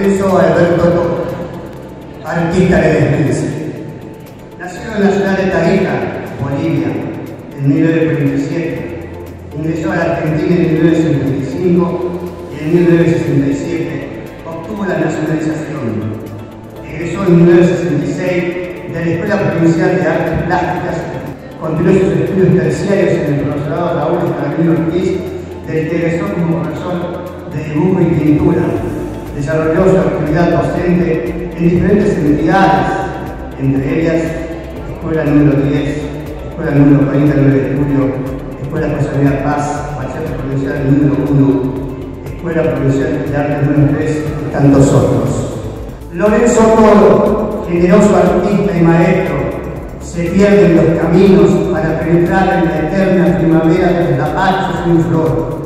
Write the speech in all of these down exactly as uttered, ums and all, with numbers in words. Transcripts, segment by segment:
Lorenzo Alberto Toro, artista ledenense. Nació en la ciudad de Tarija, Bolivia, en mil novecientos cuarenta y siete. Ingresó a la Argentina en mil novecientos cincuenta y cinco y en mil novecientos sesenta y siete obtuvo la nacionalización. Egresó en mil novecientos sesenta y seis de la Escuela Provincial de Artes Plásticas. Continuó sus estudios terciarios en el profesorado Raúl Escalabrini Ortiz, del que egresó como profesor de dibujo y pintura. Desarrolló su actividad docente en diferentes entidades, entre ellas Escuela número diez, Escuela número cuarenta y nueve de Julio, Escuela José María Paz, Bachillerato Provincial número uno, Escuela Provincial de Arte número tres y tantos otros. Lorenzo Toro, generoso artista y maestro, se pierde en los caminos para penetrar en la eterna primavera del lapacho sin flor.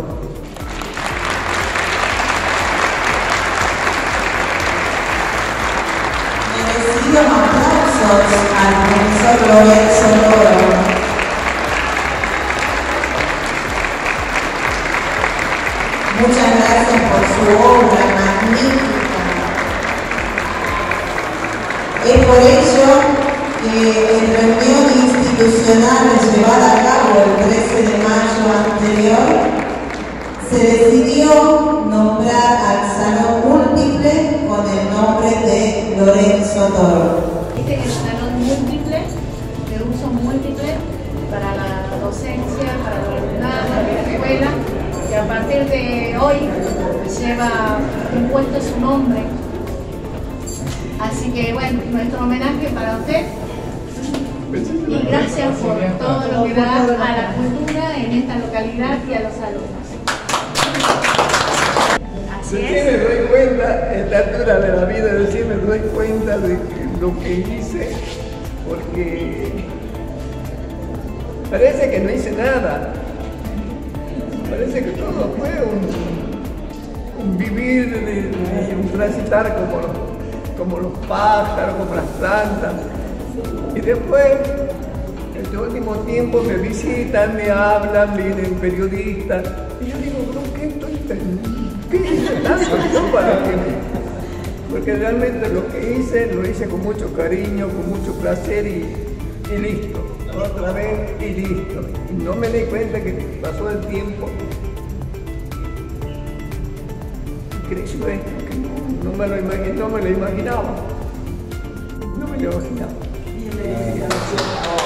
Merecidos aplausos al profesor Lorenzo Toro. Muchas gracias por su obra magnífica. Es por ello que en reunión institucional llevada a cabo el trece de mayo anterior, se decidió nombrar al Salón Múltiple con el nombre de Lorenzo Toro. Este es el salón múltiple, de uso múltiple para la docencia, para la alumnado, para la escuela, y a partir de hoy lleva impuesto su nombre. Así que bueno, nuestro homenaje para usted y gracias por todo lo que da a la cultura en esta localidad y a los alumnos. Así Recién es. me doy cuenta, en la altura de la vida, recién me doy cuenta de lo que hice, porque parece que no hice nada. Parece que todo fue un, un vivir y un transitar como los, como los pájaros, como las plantas. Y después, este último tiempo me visitan, me hablan, vienen periodistas. Y yo digo, ¿por qué estoy tan... ¿Qué hice tanto yo para que...? Porque realmente lo que hice, lo hice con mucho cariño, con mucho placer y, y listo. Otra vez y listo. Y no me di cuenta que pasó el tiempo. Y creció esto, que no, no, me lo imagi- no me lo imaginaba. No me lo imaginaba.